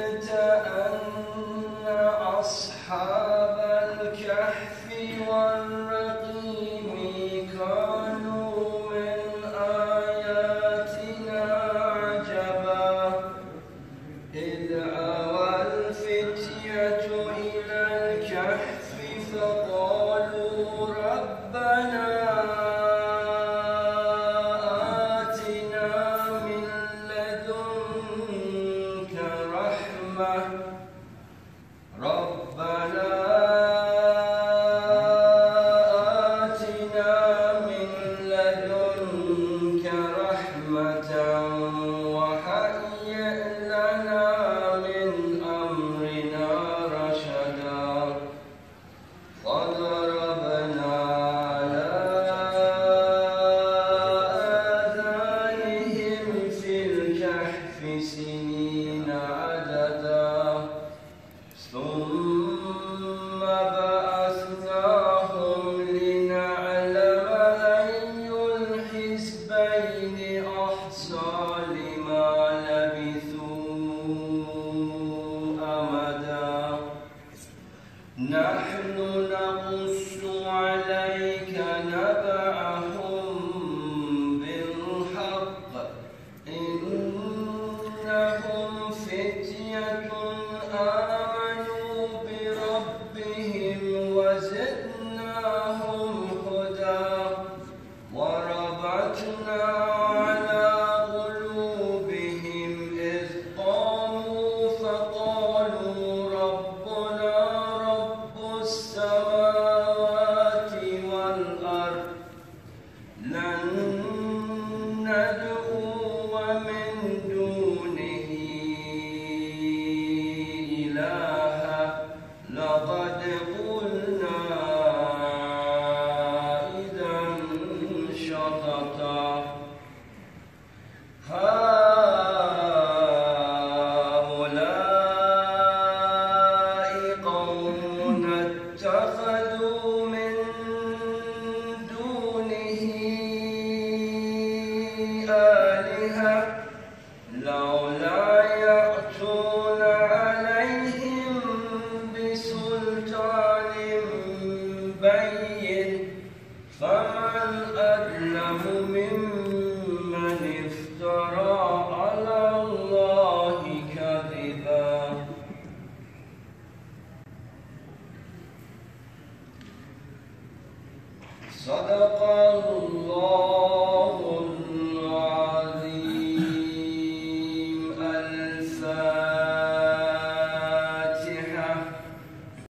ألمت أن أصحاب الكهف والرقيم كانوا من آياتنا عجبا إذ أوى الفتية إلى الكهف فقالوا ربنا آتنا من لدنك رحمة وهيئ لنا من أمرنا رشدا فضربنا على آذانهم في الكهف سنين عددا ثم بعثناهم لنعلم أي الحزبين أحصى لما لبثوا أمدا نحن نقص عليك نبأهم بالحق إنهم فتية آمنوا بربهم وزدناهم هدى وربطنا على قلوبهم إذ قاموا فقالوا ربنا رب السماوات والأرض لن ندعو من دونه إلها لقد قلنا إذا شططا هؤلاء قوم اتخذوا من دونه آلهة لولا يأتون عليهم بسلطان بين فمن أظلم ممن افترى على الله كذبا صدق الله